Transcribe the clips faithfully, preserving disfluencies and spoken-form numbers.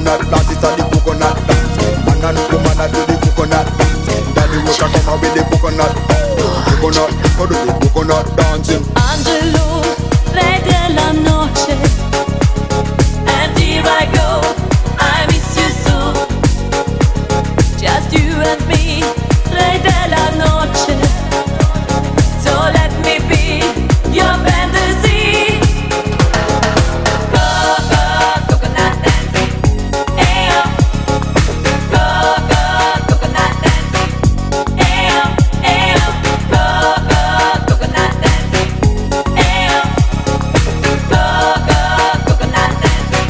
coconut dance, it's a the coconut dance. Man and woman a do the coconut dance. Daddy what a come out with the coconut, coconut, how do the coconut dancing? Angelo, re della noche, and here I go, I miss you so. Just you and me, re della noche. So let me be your fantasy. Go, go, coconut dancing. Ayo. Go, go, coconut dancing. Ayo, ayo. Go, go, coconut dancing. Ayo. Go, go, coconut dancing.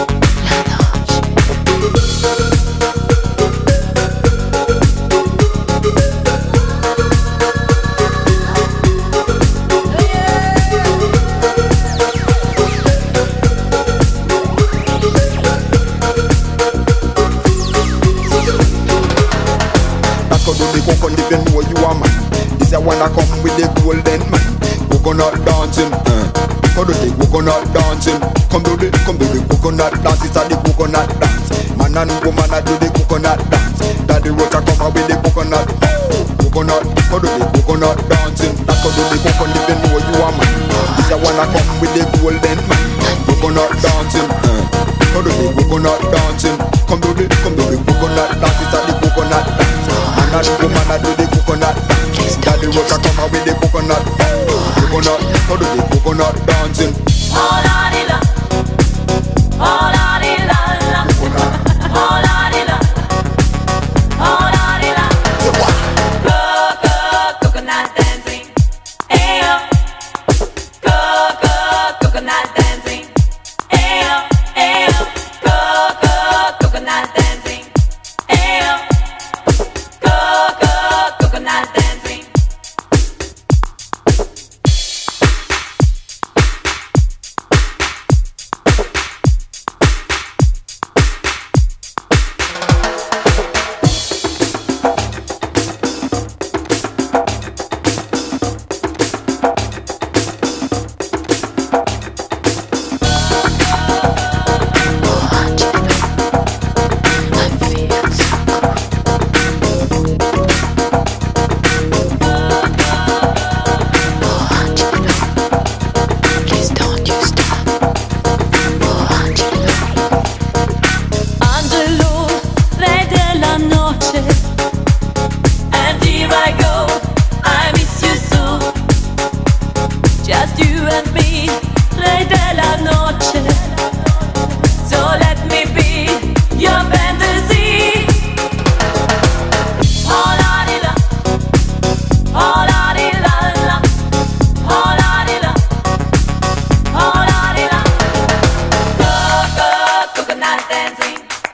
That's how do the coconut if you know you are man. This a wanna come with the golden man. Coconut dancing, uh. How do the coconut dancing? Come do the, come do the coconut dance. It's a the coconut dance. Man and woman a do the coconut dance. Daddy what a come out with the coconut, coconut. How do the coconut dancing? That's how do the coconut if you know you are man. This a wanna come with the golden man. Coconut dancing, uh. How do the coconut dancing? Come do the, come do the coconut dance. It's a the coconut dance. Man and woman a do the coconut dance. Daddy what a come out with the coconut, coconut. How do the coconut dancing? Oh la di la, oh la di la la, oh la di la, oh la di la. Go, go, coconut dancing. Ayo. Go, go, coconut dancing. Ayo, ayo. Go, go, coconut dancing. Ayo. Go, go, coconut dancing. Angelo, re della noche, and here I go, I miss you so. Just you and me, re della noche. So let me be your fantasy. Oh la di la, oh la di la la, oh la di la, oh la di la. Go, go, coconut dancing.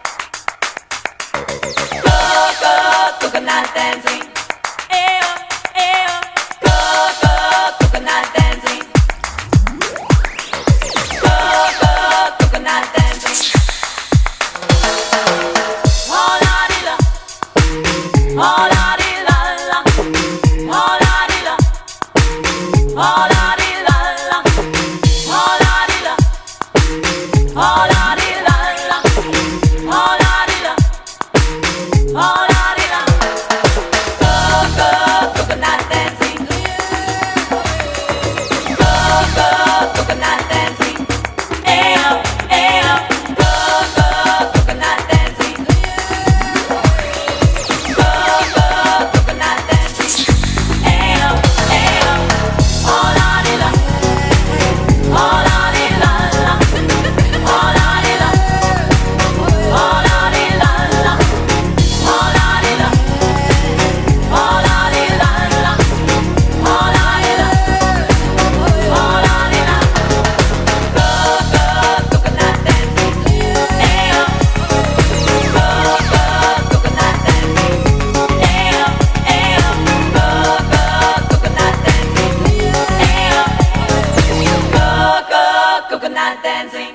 Go, go, coconut dancing. Ayo, ayo. Go, go, coconut dancing. Go, go, coconut dancing. Oh la di la, oh la di la la, oh la di la, oh la di la la, oh la di la, oh la di la la, oh la di la. Oh la di la, go, go, coconut dancing. Go, go, coconut dancing. Ayo, ayo. Go, go, coconut dancing. Go, go, coconut dancing. Ayo, ayo. Oh la di la, oh la di la la, oh la di la, oh la di la la. Oh la di la, oh la di la la, oh la di la, oh la di la. Go, go, coconut dancing. Ayo. Go, go, coconut dancing. Ayo, ayo. Go, go, coconut dancing. Ayo. Go, go, coconut dancing.